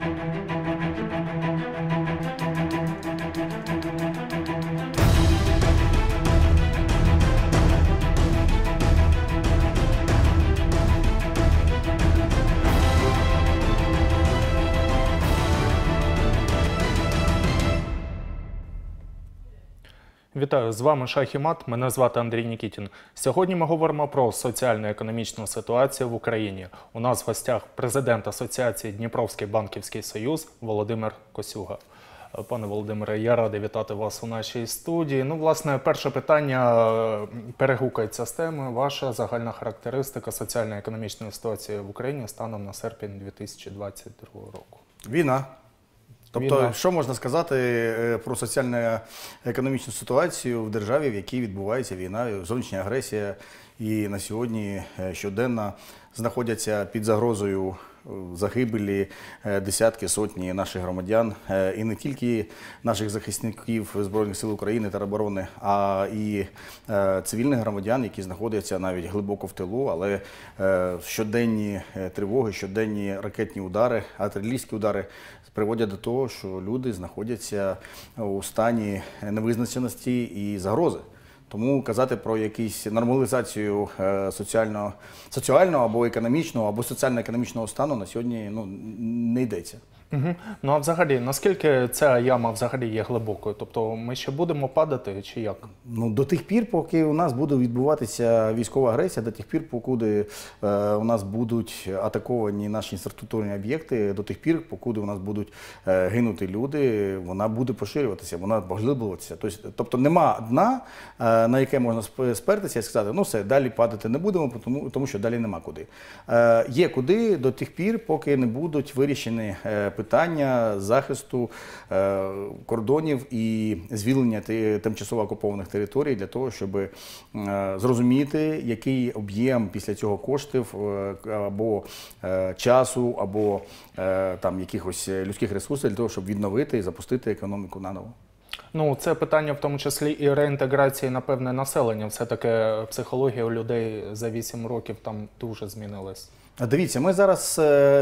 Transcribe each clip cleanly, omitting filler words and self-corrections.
Вітаю, з вами Шах і Мат, мене звати Андрій Нікітін. Сьогодні ми говоримо про соціально-економічну ситуацію в Україні. У нас в гостях президент Асоціації Дніпровський банківський союз Володимир Косюга. Пане Володимире, я радий вітати вас у нашій студії. Ну, власне, перше питання перегукається з теми. Ваша загальна характеристика соціально-економічної ситуації в Україні станом на серпень 2022 року. Війна. Тобто, що можна сказати про соціально-економічну ситуацію в державі, в якій відбувається війна, зовнішня агресія, і на сьогодні щоденно знаходяться під загрозою загибелі десятки, сотні наших громадян, і не тільки наших захисників Збройних сил України та оборони, а і цивільних громадян, які знаходяться навіть глибоко в тилу, але щоденні тривоги, щоденні ракетні удари, артилерійські удари приводять до того, що люди знаходяться у стані невизначеності і загрози. Тому казати про якусь нормалізацію соціального або економічного, або соціально-економічного стану на сьогодні не йдеться. Ну а взагалі, наскільки ця яма взагалі є глибокою? Тобто ми ще будемо падати чи як? Ну, до тих пір, поки у нас буде відбуватися військова агресія, до тих пір, поки у нас будуть атаковані наші інфраструктурні об'єкти, до тих пір, поки у нас будуть гинути люди, вона буде поширюватися, вона поглиблюватися. Тобто нема дна, на яке можна спертися і сказати, ну все, далі падати не будемо, тому що далі нема куди. Є куди до тих пір, поки не будуть вирішені питання захисту кордонів і звільнення тимчасово окупованих територій для того, щоб зрозуміти, який об'єм після цього коштів або часу, або там якихось людських ресурсів для того, щоб відновити і запустити економіку наново. Ну, це питання в тому числі і реінтеграції, напевне, населення. Все-таки психологія у людей за 8 років там дуже змінилась. Дивіться, ми зараз,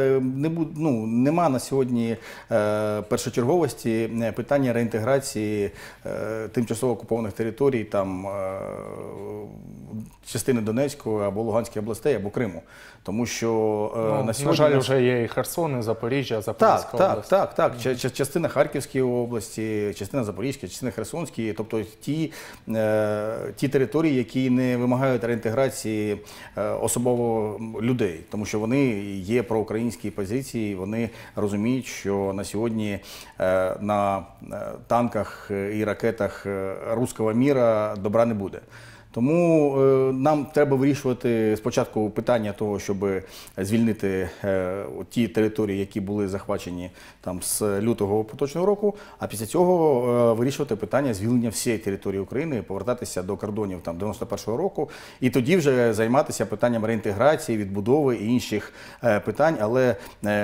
нема на сьогодні першочерговості питання реінтеграції тимчасово окупованих територій, там, частини Донецької або Луганської областей, або Криму. Тому що на сьогодні... На жаль, вже є і Херсон, і Запоріжжя, Запорізька область. Так. Частина Харківської області, частина Запорізької, частина Херсонської. Тобто ті території, які не вимагають реінтеграції особово людей. Тому що вони є проукраїнські позиції, вони розуміють, що на сьогодні на танках і ракетах руського міра добра не буде. Тому нам треба вирішувати спочатку питання того, щоб звільнити ті території, які були захвачені там з лютого поточного року, а після цього вирішувати питання звільнення всієї території України, повертатися до кордонів там 91-го року, і тоді вже займатися питанням реінтеграції, відбудови і інших питань, але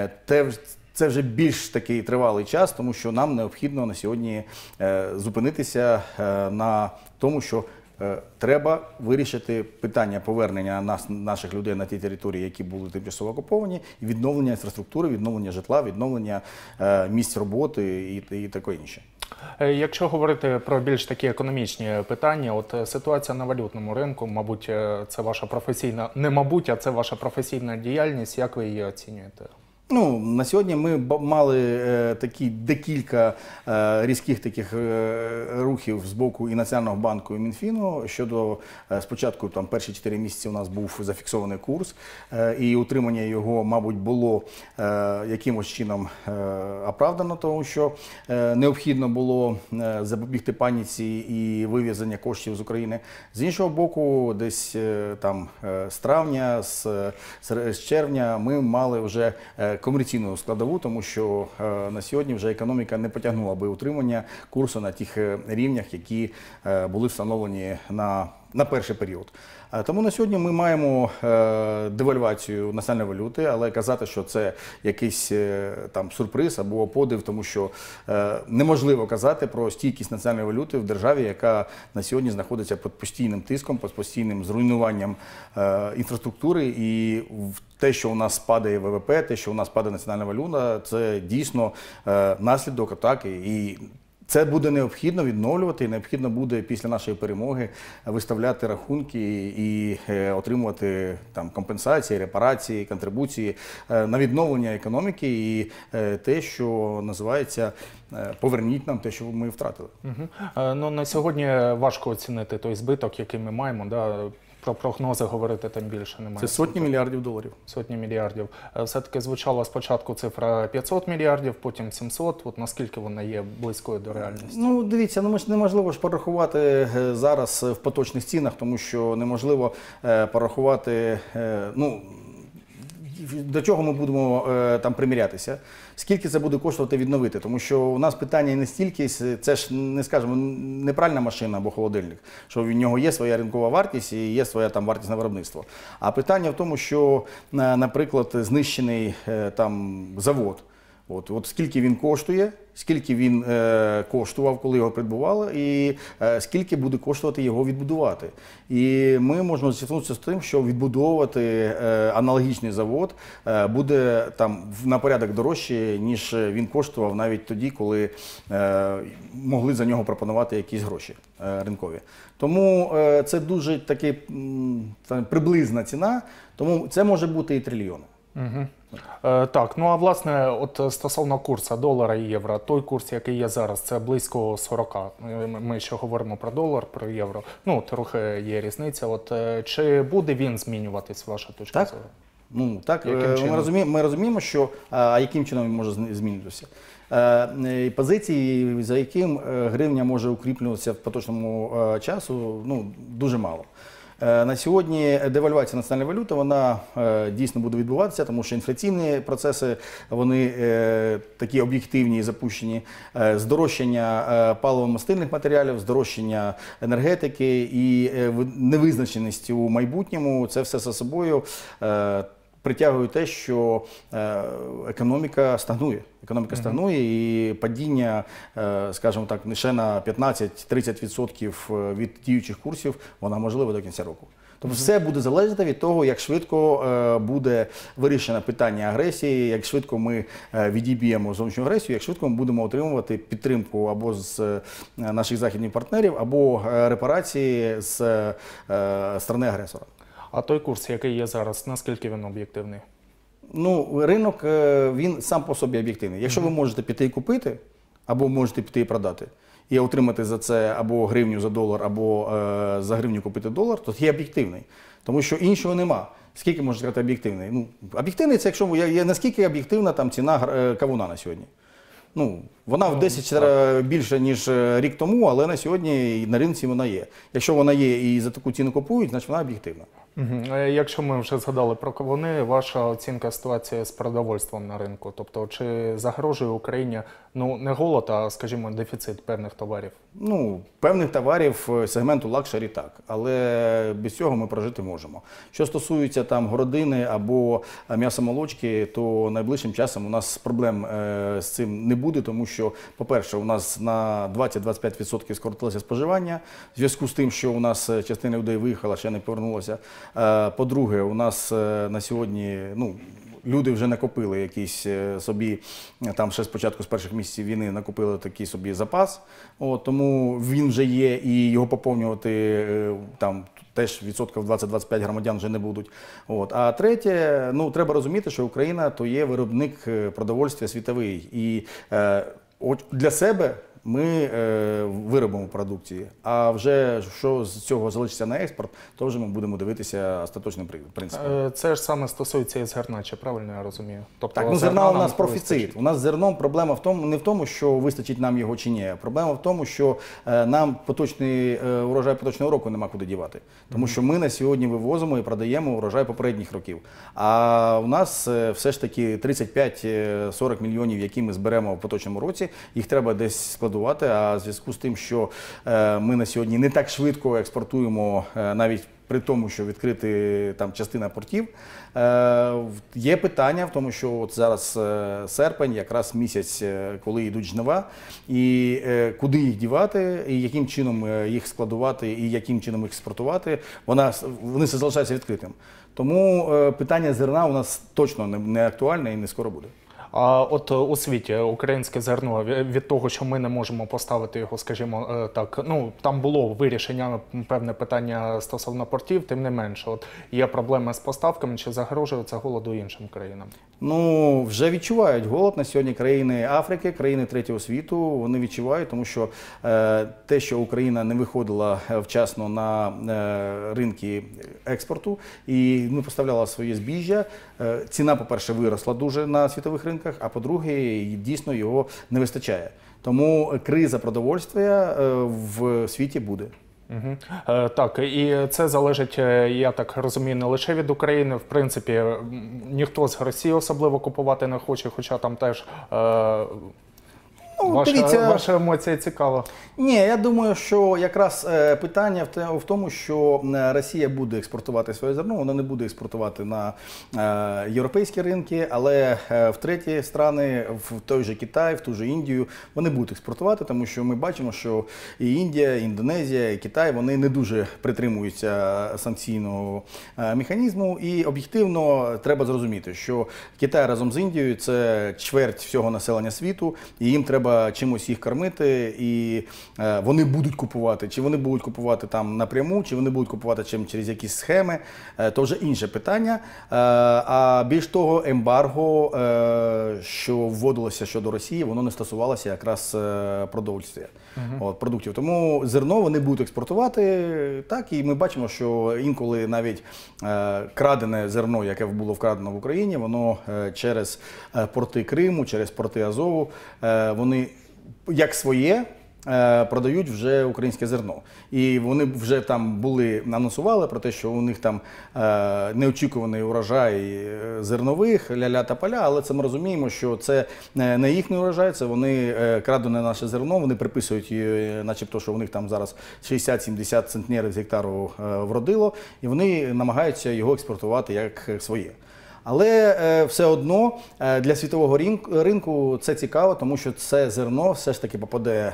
це вже більш такий тривалий час, тому що нам необхідно на сьогодні зупинитися на тому, що треба вирішити питання повернення наших людей на ті території, які були тимчасово окуповані, і відновлення інфраструктури, відновлення житла, відновлення місць роботи і таке інше. Якщо говорити про більш такі економічні питання, от ситуація на валютному ринку, мабуть, це ваша професійна, не мабуть, а це ваша професійна діяльність, як ви її оцінюєте? Ну, на сьогодні ми мали декілька різких таких рухів з боку і Національного банку, і Мінфіну щодо, спочатку там перші 4 місяці у нас був зафіксований курс, і утримання його, мабуть, було якимось чином оправдано, тому що необхідно було запобігти паніці і вивезення коштів з України. З іншого боку, десь там з травня, з червня ми мали вже комерційну складову, тому що на сьогодні вже економіка не потягнула би утримання курсу на тих рівнях, які були встановлені на на перший період. Тому на сьогодні ми маємо девальвацію національної валюти, але казати, що це якийсь там сюрприз або подив, тому що неможливо казати про стійкість національної валюти в державі, яка на сьогодні знаходиться під постійним тиском, під постійним зруйнуванням інфраструктури, і те, що у нас падає ВВП, те, що у нас падає національна валюта, це дійсно наслідок атаки. І це буде необхідно відновлювати, і необхідно буде після нашої перемоги виставляти рахунки і отримувати там компенсації, репарації, контрибуції на відновлення економіки і те, що називається «поверніть нам те, що ми втратили». Ну, на сьогодні важко оцінити той збиток, який ми маємо. Да? Про прогнози говорити тим більше немає. Це сотні мільярдів доларів. Сотні мільярдів. Все-таки звучала спочатку цифра 500 мільярдів, потім 700. От наскільки вона є близькою до реальності? Ну, дивіться, неможливо ж порахувати зараз в поточних цінах, тому що неможливо порахувати, до чого ми будемо там примірятися, скільки це буде коштувати відновити, тому що у нас питання не стільки, це ж не скажемо, не пральна машина або холодильник, що в нього є своя ринкова вартість і є своя там вартість на виробництво. А питання в тому, що, наприклад, знищений там завод, от скільки він коштує, скільки він коштував, коли його придбували, і скільки буде коштувати його відбудувати. І ми можемо зіткнутися з тим, що відбудовувати аналогічний завод буде там на порядок дорожче, ніж він коштував навіть тоді, коли могли за нього пропонувати якісь гроші ринкові. Тому це дуже таки приблизна ціна, тому це може бути і трильйони. Так, ну а власне, от стосовно курсу долара і євро, той курс, який є зараз, це близько 40. Ми ще говоримо про долар, про євро. Ну, трохи є різниця. От чи буде він змінюватись, ваша точка зору? Ну, так, ми розуміємо, що яким чином він може змінитися. Позиції, за яким гривня може укріплюватися в поточному часу, дуже мало. На сьогодні девальвація національної валюти, вона дійсно буде відбуватися, тому що інфляційні процеси, вони такі об'єктивні і запущені. Здорожчання паливо-мастильних матеріалів, здорожчання енергетики і невизначеність у майбутньому, це все за собою притягує те, що економіка стагнує. Економіка стагнує і падіння, скажімо так, лише на 15-30% від діючих курсів, вона можлива до кінця року. Тобто все буде залежати від того, як швидко буде вирішено питання агресії, як швидко ми відіб'ємо зовнішню агресію, як швидко ми будемо отримувати підтримку або з наших західних партнерів, або репарації з сторони агресора. А той курс, який є зараз, наскільки він об'єктивний? Ну, ринок, він сам по собі об'єктивний. Якщо ви можете піти і купити, або можете піти і продати, і отримати за це або гривню за долар, або за гривню купити долар, то є об'єктивний. Тому що іншого нема. Скільки можна сказати об'єктивний? Ну, об'єктивний – це якщо наскільки об'єктивна там ціна кавуна на сьогодні. Ну, вона в 10 більше, ніж рік тому, але на сьогодні на ринці вона є. Якщо вона є і за таку ціну купують, значить вона об'єктивна. Якщо ми вже згадали про кавуни, ваша оцінка ситуації з продовольством на ринку? Тобто, чи загрожує Україні, не голод, а, скажімо, дефіцит певних товарів? Ну, певних товарів сегменту лакшері так, але без цього ми прожити можемо. Що стосується там городини або м'ясомолочки, то найближчим часом у нас проблем з цим не буде, тому що, по-перше, у нас на 20-25% скоротилося споживання, в зв'язку з тим, що у нас частина людей виїхала, ще не повернулася. По-друге, у нас на сьогодні, люди вже накопили якийсь собі, там ще спочатку з перших місяців війни накопили такий собі запас, тому він вже є і його поповнювати там теж відсотків 20-25 громадян вже не будуть. А третє, треба розуміти, що Україна то є виробник продовольства світовий і для себе ми виробимо продукції, а вже що з цього залишиться на експорт, то вже ми будемо дивитися остаточним принципом. Це ж саме стосується і зерна, чи правильно я розумію? Тобто, так, зерна у нас профіцит. У нас з зерном проблема не в тому, що вистачить нам його чи ні. Проблема в тому, що нам поточний урожай поточного року нема куди дівати. Тому що ми на сьогодні вивозимо і продаємо урожай попередніх років. А у нас все ж таки 35-40 мільйонів, які ми зберемо в поточному році, їх треба десь складати складувати, а в зв'язку з тим, що ми на сьогодні не так швидко експортуємо навіть при тому, що відкрити там частина портів, є питання в тому, що от зараз серпень, якраз місяць, коли йдуть жнива, і куди їх дівати, і яким чином їх складувати, і яким чином їх експортувати, вони залишаються відкритим. Тому питання зерна у нас точно не актуальне і не скоро буде. А от у світі українське зерно від того, що ми не можемо поставити його, скажімо так, ну там було вирішення певне питання стосовно портів, тим не менше, от є проблеми з поставками, чи загрожує це голоду іншим країнам? Ну, вже відчувають голод на сьогодні країни Африки, країни третього світу, вони відчувають, тому що те, що Україна не виходила вчасно на ринки експорту і не поставляла своє збіжжя, ціна, по-перше, виросла дуже на світових ринках, а по-друге, дійсно його не вистачає. Тому криза продовольства в світі буде. Угу. Так, і це залежить, я так розумію, не лише від України. В принципі, ніхто з Росії особливо купувати не хоче, хоча там теж ваша емоція цікава. Ні, я думаю, що якраз питання в тому, що Росія буде експортувати своє зерно, вона не буде експортувати на європейські ринки, але в треті страни, в той же Китай, в ту же Індію, вони будуть експортувати, тому що ми бачимо, що і Індія, і Індонезія, і Китай, вони не дуже притримуються санкційного механізму. І об'єктивно треба зрозуміти, що Китай разом з Індією – це чверть всього населення світу, і їм треба чимось їх кормити, і вони будуть купувати. Чи вони будуть купувати там напряму, чи вони будуть купувати через якісь схеми, то вже інше питання. А більш того, ембарго, що вводилося щодо Росії, воно не стосувалося якраз продовольства, продуктів. Тому зерно вони будуть експортувати, так, і ми бачимо, що інколи навіть крадене зерно, яке було вкрадено в Україні, воно через порти Криму, через порти Азову, вони як своє продають вже українське зерно. І вони вже там анонсували про те, що у них там неочікуваний урожай зернових, ля-ля та поля, але це ми розуміємо, що це не їхній урожай, це вони крадене наше зерно, вони приписують, начебто, що у них там зараз 60-70 центнерів з гектару вродило, і вони намагаються його експортувати як своє. Але все одно для світового ринку це цікаво, тому що це зерно все ж таки попаде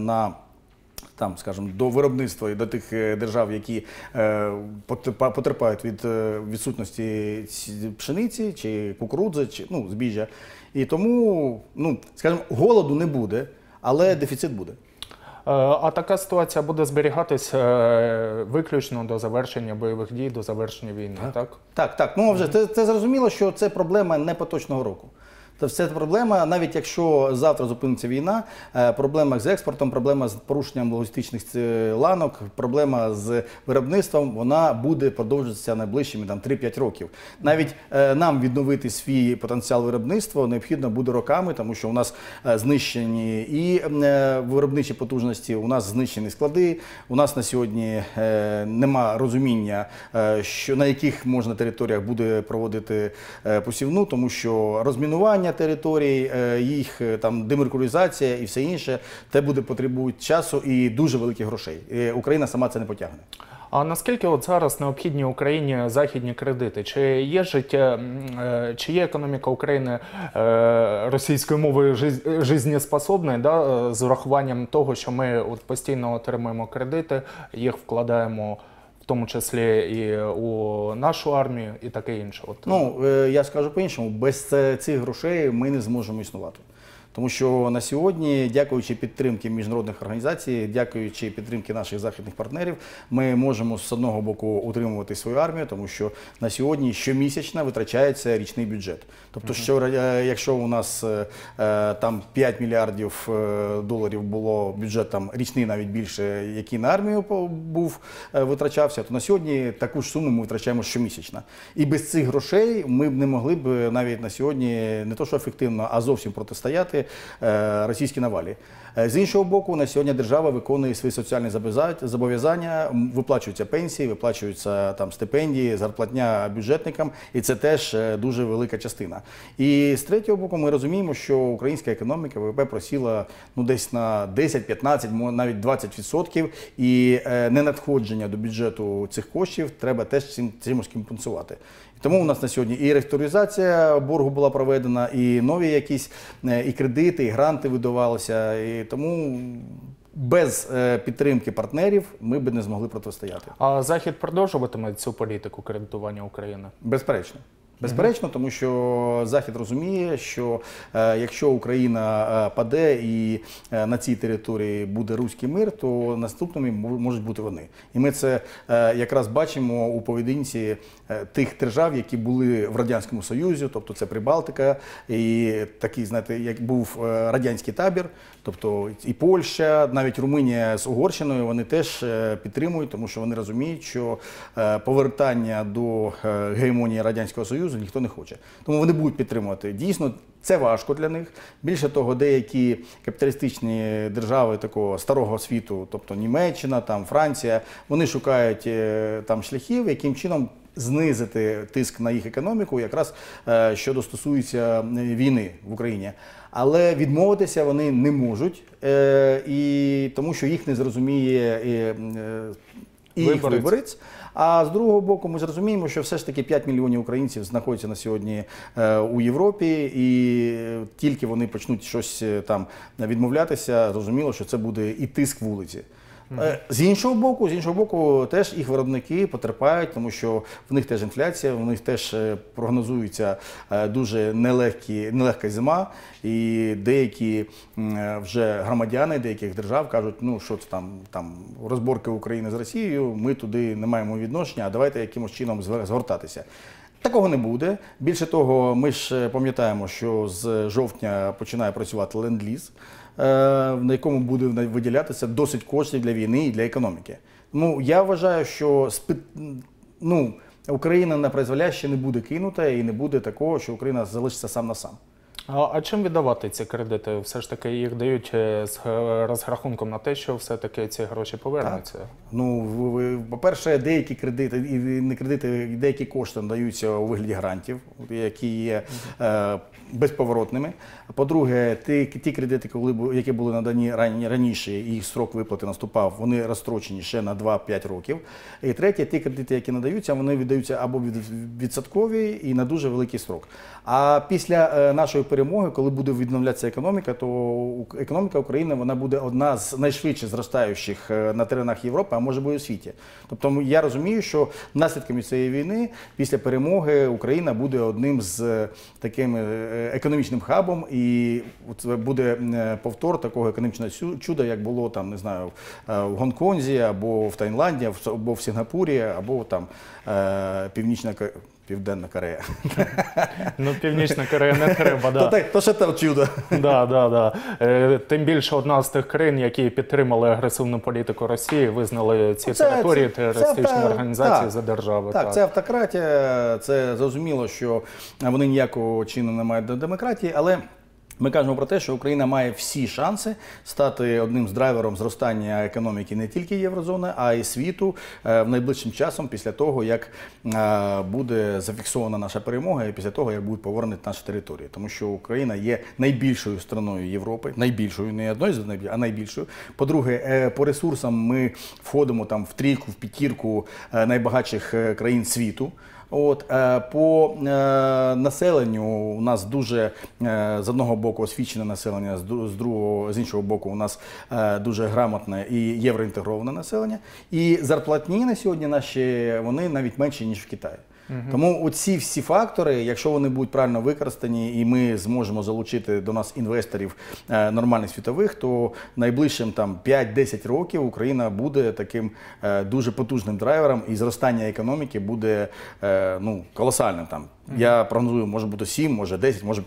там, скажімо, до виробництва і до тих держав, які потерпають від відсутності пшениці чи кукурудзи, чи збіжжя. І тому, скажімо, голоду не буде, але дефіцит буде. А така ситуація буде зберігатись виключно до завершення бойових дій, до завершення війни, так? Так. Ну, вже це зрозуміло, що це проблема не поточного року. Це проблема, навіть якщо завтра зупиниться війна, проблема з експортом, проблема з порушенням логістичних ланок, проблема з виробництвом, вона буде продовжуватися найближчими 3-5 років. Навіть нам відновити свій потенціал виробництва необхідно буде роками, тому що у нас знищені і виробничі потужності, у нас знищені склади, у нас на сьогодні нема розуміння, на яких можна територіях буде проводити посівну, тому що розмінування територій, їх там демеркуризація і все інше, те потребують часу і дуже великих грошей. Україна сама це не потягне. А наскільки от зараз необхідні Україні західні кредити? Чи є економіка України російською мовою жизнеспособною, з урахуванням того, що ми от постійно отримуємо кредити, їх вкладаємо в тому числі і у нашу армію, і таке інше? Я скажу по-іншому, без цих грошей ми не зможемо існувати. Тому що на сьогодні, дякуючи підтримки міжнародних організацій, дякуючи підтримки наших західних партнерів, ми можемо з одного боку утримувати свою армію, тому що на сьогодні щомісячно витрачається річний бюджет. Тобто, якщо у нас там 5 мільярдів доларів було бюджет, там річний навіть більше, який на армію витрачався, то на сьогодні таку ж суму ми витрачаємо щомісячно. І без цих грошей ми б не могли б навіть на сьогодні не то що ефективно, а зовсім протистояти захищати російські навалі. З іншого боку, на сьогодні держава виконує свої соціальні зобов'язання, виплачуються пенсії, виплачуються там стипендії, зарплатня бюджетникам, і це теж дуже велика частина. І з третього боку, ми розуміємо, що українська економіка, ВВП просіла десь на 10, 15, навіть 20%, і ненадходження до бюджету цих коштів треба теж чимось компенсувати. Тому у нас на сьогодні і реструктуризація боргу була проведена, і нові якісь і кредити, і гранти видавалися. І тому без підтримки партнерів ми б не змогли протистояти. А Захід продовжуватиме цю політику кредитування України? Безперечно. Безперечно, тому що Захід розуміє, що якщо Україна паде і на цій території буде руський мир, то наступними можуть бути вони. І ми це якраз бачимо у поведінці тих держав, які були в Радянському Союзі, тобто це Прибалтика, і такий, знаєте, як був радянський табір, тобто і Польща, навіть Румунія з Угорщиною, вони теж підтримують, тому що вони розуміють, що повертання до гегемонії Радянського Союзу ніхто не хоче. Тому вони будуть підтримувати. Дійсно, це важко для них. Більше того, деякі капіталістичні держави такого старого світу, тобто Німеччина, там, Франція, вони шукають там шляхів, яким чином знизити тиск на їх економіку, якраз щодо стосується війни в Україні. Але відмовитися вони не можуть, і тому що їх не зрозуміє і їх виборець. А з другого боку, ми зрозуміємо, що все ж таки 5 мільйонів українців знаходяться на сьогодні у Європі, і тільки вони почнуть щось там відмовлятися, зрозуміло, що це буде і тиск вулиці. З іншого боку, теж їх виробники потерпають, тому що в них теж інфляція, в них теж прогнозується дуже нелегка зима, і деякі вже громадяни деяких держав кажуть, ну що це там розборки України з Росією, ми туди не маємо відношення, а давайте якимось чином згортатися. Такого не буде. Більше того, ми ж пам'ятаємо, що з жовтня починає працювати ленд-ліз, на якому буде виділятися досить коштів для війни і для економіки. Ну, я вважаю, що Україна на призволяще не буде кинута і не буде такого, що Україна залишиться сам на сам. А чим віддавати ці кредити? Все ж таки їх дають з розрахунком на те, що все-таки ці гроші повернуться? Так. Ну, по-перше, деякі кредити, і не кредити, деякі кошти надаються у вигляді грантів, які є безповоротними. По-друге, ті кредити, які були надані раніше, і їх строк виплати наступав, вони розстрочені ще на 2-5 років. І третє, ті кредити, які надаються, вони віддаються або відсоткові і на дуже великий строк. А після нашої перемоги, коли буде відновлятися економіка, то економіка України вона буде одна з найшвидше зростаючих на теренах Європи, а може бути у світі. Тобто я розумію, що наслідками цієї війни після перемоги Україна буде одним з таким економічним хабом, і це буде повтор такого економічного чуда, як було там, не знаю, в Гонконзі, або в Таїланді, або в Сінгапурі, або там Південна Корея. Ну, Північна Корея не треба, да. То ще там чудо. Да. Тим більше одна з тих країн, які підтримали агресивну політику Росії, визнали ці території терористичні організації за держави. Так, це автократія, це зрозуміло, що вони ніякого чину не мають до демократії, але ми кажемо про те, що Україна має всі шанси стати одним з драйвером зростання економіки не тільки Єврозони, а й світу в найближчим часом після того, як буде зафіксована наша перемога і після того, як будуть повернені наші території. Тому що Україна є найбільшою страною Європи, найбільшою, не одною з найбільшою, а найбільшою. По-друге, по ресурсам ми входимо там в трійку, в п'ятірку найбагатших країн світу. По населенню у нас дуже, з одного боку, освічене населення, з іншого боку, у нас дуже грамотне і євроінтегроване населення. І зарплатні на сьогодні наші, вони навіть менші, ніж в Китаї. Тому оці всі фактори, якщо вони будуть правильно використані і ми зможемо залучити до нас інвесторів нормальних світових, то найближчим 5-10 років Україна буде таким дуже потужним драйвером і зростання економіки буде колосальним. Я прогнозую, може бути 7, може 10, може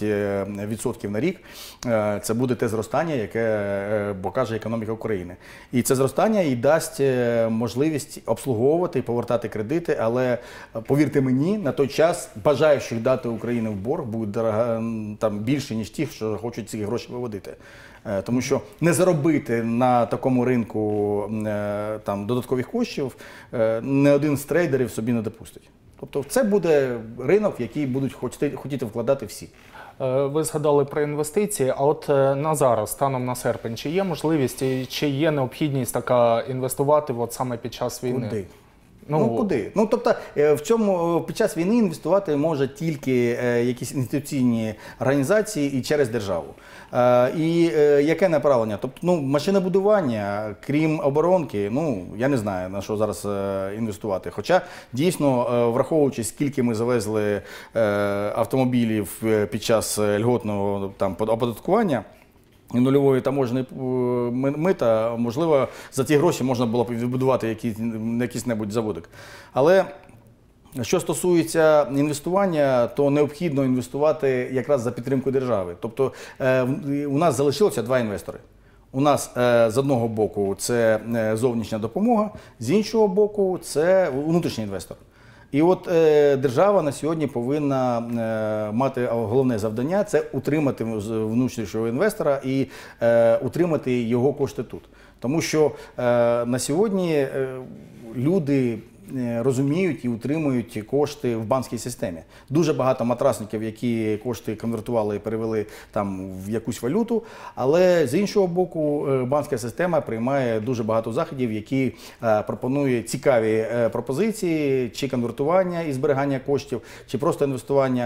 15% на рік. Це буде те зростання, яке покаже економіка України. І це зростання і дасть можливість обслуговувати і повертати кредити, але повірте мені, на той час бажаючих дати Україні в борг буде там більше, ніж ті, що хочуть ці гроші виводити. Тому що не заробити на такому ринку там додаткових коштів не один з трейдерів собі не допустить. Тобто це буде ринок, в який будуть хотіти вкладати всі. Ви згадали про інвестиції, а от на зараз, станом на серпень, чи є можливість, і чи є необхідність така інвестувати от саме під час війни? Куди? Куди? Тобто під час війни інвестувати може тільки якісь інституційні організації і через державу. І яке направлення? Тобто, машинобудування, крім оборонки, я не знаю, на що зараз інвестувати. Хоча, дійсно, враховуючи, скільки ми завезли автомобілів під час льготного оподаткування, і нульової таможної мита, можливо, за ці гроші можна було б відбудувати якийсь заводик. Але що стосується інвестування, то необхідно інвестувати якраз за підтримку держави. Тобто у нас залишилося два інвестори. У нас з одного боку це зовнішня допомога, з іншого боку це внутрішній інвестор. І от держава на сьогодні повинна мати головне завдання – це утримати внутрішнього інвестора і утримати його кошти тут. Тому що на сьогодні люди розуміють і утримують кошти в банківській системі. Дуже багато матрасників, які кошти конвертували і перевели там в якусь валюту, але з іншого боку банківська система приймає дуже багато заходів, які пропонують цікаві пропозиції, чи конвертування і зберігання коштів, чи просто інвестування.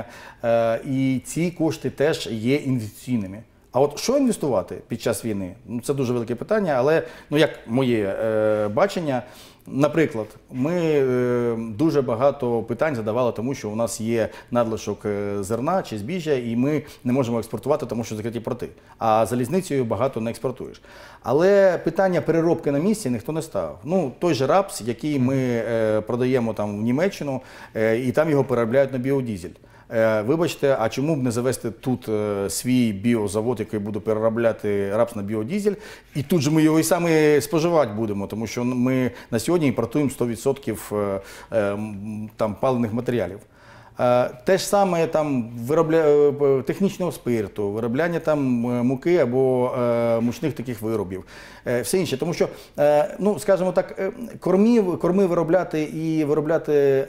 І ці кошти теж є інвестиційними. А от що інвестувати під час війни? Це дуже велике питання, але як моє бачення, наприклад, ми дуже багато питань задавали тому, що у нас є надлишок зерна чи збіжжя, і ми не можемо експортувати, тому що закриті порти. А залізницею багато не експортуєш. Але питання переробки на місці ніхто не ставив. Той же рапс, який ми продаємо там в Німеччину, і там його переробляють на біодізель. Вибачте, а чому б не завести тут свій біозавод, який буде переробляти рапс на біодізель, і тут же ми його і самі споживати будемо, тому що ми на сьогодні імпортуємо 100% паливних матеріалів. Те ж саме технічного спирту, виробляння муки або мучних таких виробів, все інше. Тому що, скажімо так, корми виробляти і виробляти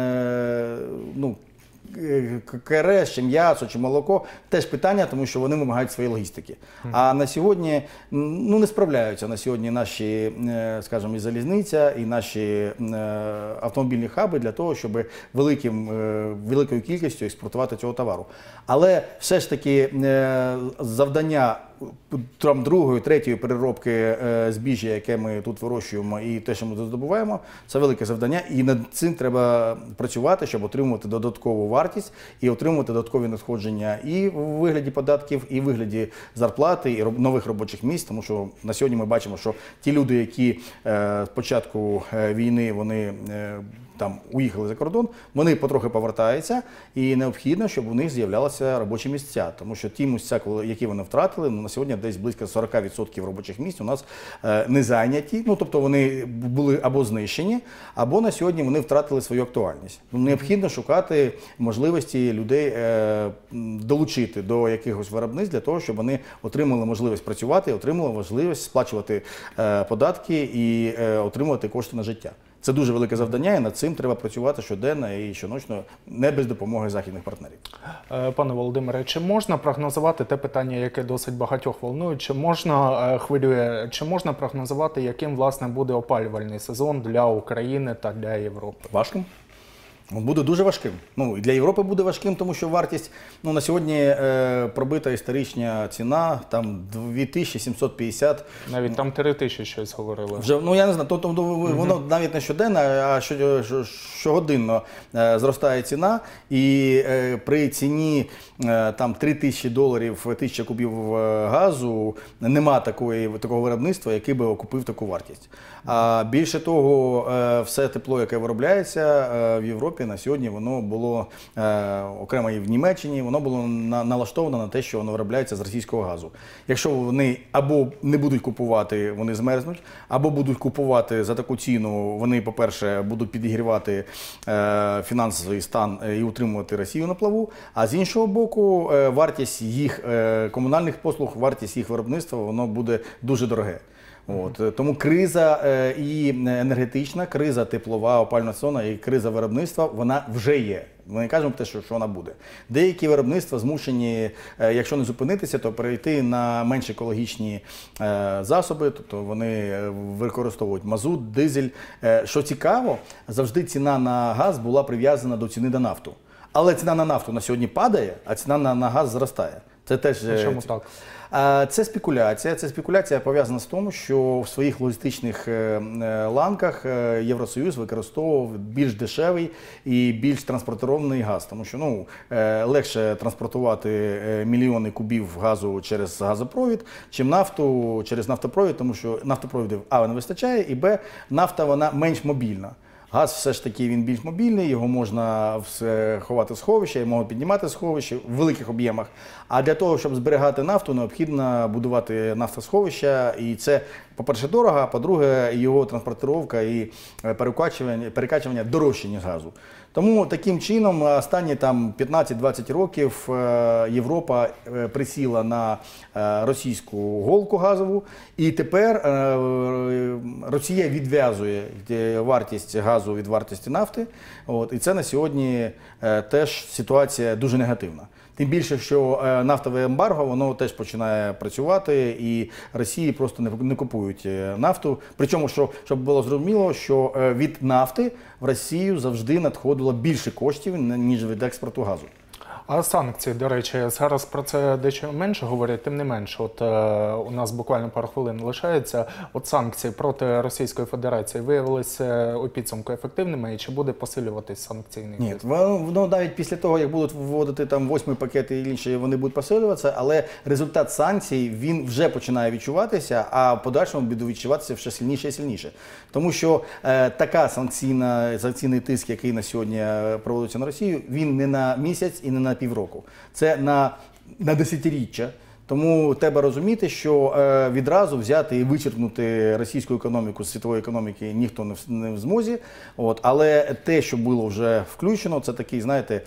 КРС, чи м'ясо, чи молоко – теж питання, тому що вони вимагають своєї логістики. А на сьогодні не справляються на сьогодні наші, скажімо, і залізниця, і наші автомобільні хаби для того, щоб великою кількістю експортувати цього товару. Але все ж таки завдання другої, третьої переробки збіжжя, яке ми тут вирощуємо, і те, що ми тут здобуваємо, це велике завдання, і над цим треба працювати, щоб отримувати додаткову вартість і отримувати додаткові надходження і в вигляді податків, і в вигляді зарплати, і нових робочих місць, тому що на сьогодні ми бачимо, що ті люди, які з початку війни, вони уїхали за кордон, вони потрохи повертаються, і необхідно, щоб у них з'являлися робочі місця. Тому що ті місця, які вони втратили, на сьогодні десь близько 40% робочих місць у нас не зайняті, тобто вони були або знищені, або на сьогодні вони втратили свою актуальність. Необхідно шукати можливості людей долучити до якихось виробництв для того, щоб вони отримали можливість працювати, отримали можливість сплачувати податки і отримувати кошти на життя. Це дуже велике завдання, і над цим треба працювати щоденно і щоночно, не без допомоги західних партнерів. Пане Володимире, чи можна прогнозувати те питання, яке досить багатьох волнує, чи можна прогнозувати, яким, власне, буде опалювальний сезон для України та для Європи? Важким. Буде дуже важким. І для Європи буде важким, тому що вартість, на сьогодні пробита історична ціна, 2750. Навіть там 3000 щось говорили. Вже, я не знаю, воно навіть не щоденно, а щогодинно зростає ціна, і при ціні $3000, 1000 кубів газу, нема такого виробництва, який би окупив таку вартість. А більше того, все тепло, яке виробляється в Європі, Європі, на сьогодні воно було окремо і в Німеччині, воно було налаштовано на те, що воно виробляється з російського газу. Якщо вони або не будуть купувати, вони змерзнуть, або будуть купувати за таку ціну, вони, по-перше, будуть підігрівати фінансовий стан і утримувати Росію на плаву, а з іншого боку, вартість їх комунальних послуг, вартість їх виробництва, воно буде дуже дороге. Тому криза і енергетична, криза теплова, опалювальна сезону і криза виробництва, вона вже є. Ми не кажемо про те, що вона буде. Деякі виробництва змушені, якщо не зупинитися, то перейти на менш екологічні засоби, тобто вони використовують мазут, дизель. Що цікаво, завжди ціна на газ була прив'язана до ціни на нафту. Але ціна на нафту на сьогодні падає, а ціна на газ зростає. Це теж чому так? Це спекуляція. Це спекуляція пов'язана з тому, що в своїх логістичних ланках Євросоюз використовував більш дешевий і більш транспортований газ. Тому що легше транспортувати мільйони кубів газу через газопровід, чим нафту через нафтопровід, тому що нафтопровідів А не вистачає, і Б, нафта вона менш мобільна. Газ все ж таки він більш мобільний, його можна ховати в сховища, його можна піднімати в сховища в великих об'ємах. А для того, щоб зберігати нафту, необхідно будувати нафтосховища. І це, по-перше, дорого, а по-друге, його транспортировка і перекачування дорожче, ніж газу. Тому таким чином останні 15-20 років Європа присіла на російську голку газову, і тепер Росія відв'язує вартість газу від вартості нафти. І це на сьогодні теж ситуація дуже негативна. Тим більше, що нафтове ембарго, воно теж починає працювати, і Росії просто не купують нафту. Причому, щоб було зрозуміло, що від нафти в Росію завжди надходило більше коштів, ніж від експорту газу. А санкції, до речі, зараз про це дещо менше говорять, тим не менше. У нас буквально пару хвилин лишається. Санкції проти Російської Федерації виявилися у підсумку ефективними, і чи буде посилюватись санкційний тиск? Ні, воно навіть після того, як будуть вводити 8-й пакет і інші, вони будуть посилюватися, але результат санкцій, він вже починає відчуватися, а в подальшому буде відчуватися все сильніше і сильніше. Тому що така санкційний тиск, який на сьогодні проводиться на Росію, він не на місяць і не на півроку. Це на десятиріччя. Тому треба розуміти, що відразу взяти і вичерпнути російську економіку з світової економіки ніхто не в змозі. Але те, що було вже включено, це такий, знаєте,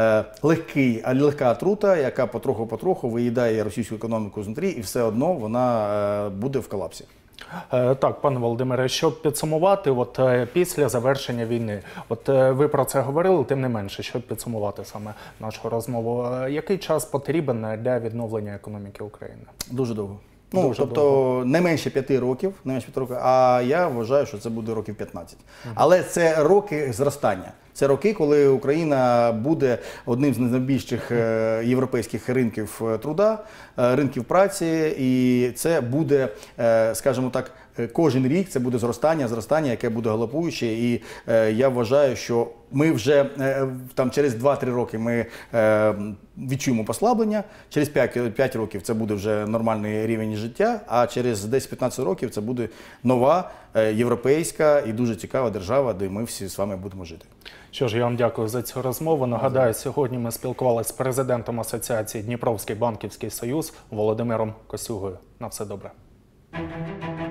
легка отрута, яка потроху виїдає російську економіку знутрі, і все одно вона буде в колапсі. Так, пане Володимире, щоб підсумувати, після завершення війни, ви про це говорили, тим не менше, щоб підсумувати саме нашу розмову, який час потрібен для відновлення економіки України? Дуже довго. Тобто не менше 5 років, а я вважаю, що це буде років 15. Але це роки зростання. Це роки, коли Україна буде одним з найбільших європейських ринків труда, ринків праці, і це буде, скажімо так, кожен рік це буде зростання, яке буде галопуюче, і я вважаю, що ми вже через 2-3 роки ми відчуємо послаблення, через 5 років це буде вже нормальний рівень життя, а через 10-15 років це буде нова європейська і дуже цікава держава, де ми всі з вами будемо жити. Що ж, я вам дякую за цю розмову. Нагадаю, сьогодні ми спілкувалися з президентом Асоціації Дніпровський банківський союз Володимиром Косюгою. На все добре.